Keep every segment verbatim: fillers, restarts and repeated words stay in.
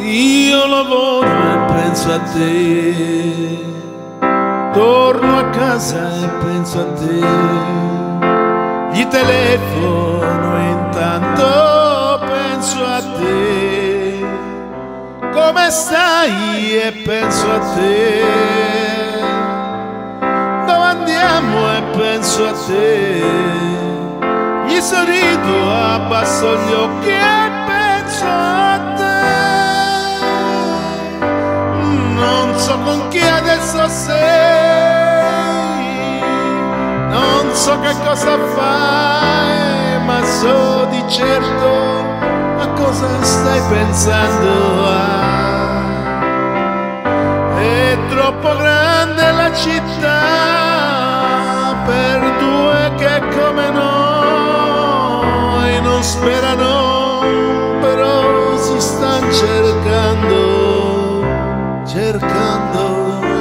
Io lavoro e penso a te, torno a casa e penso a te, gli telefono e intanto penso a te, come stai e penso a te, dove andiamo e penso a te, gli sorrido, abbasso gli occhi e penso a te. Non so con chi adesso sei, non so che cosa fai, ma so di certo a cosa stai pensando. Ah, è troppo grande la città per due che come noi non sperano, però si stanno cercando, cercando.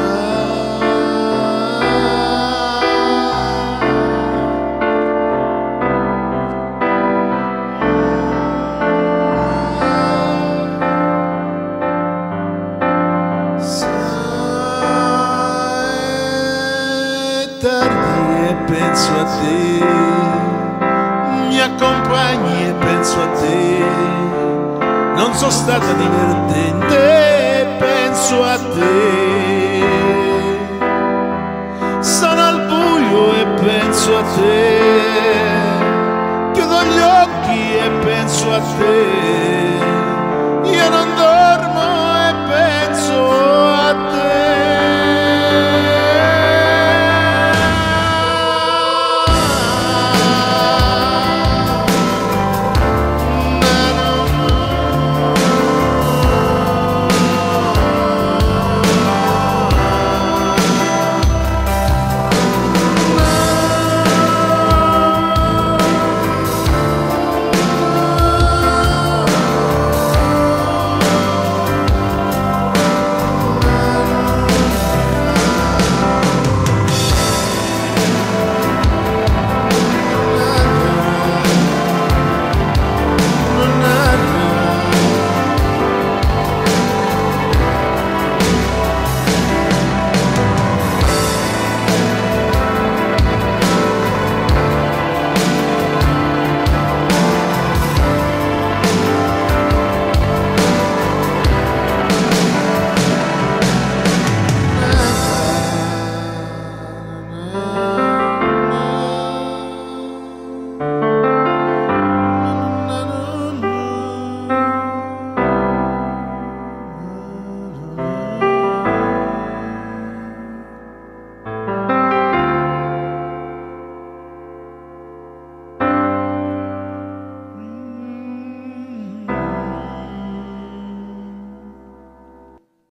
Penso a te, mi accompagni e penso a te, non sono stata divertente, penso a te, sono al buio e penso a te, chiudo gli occhi e penso a te,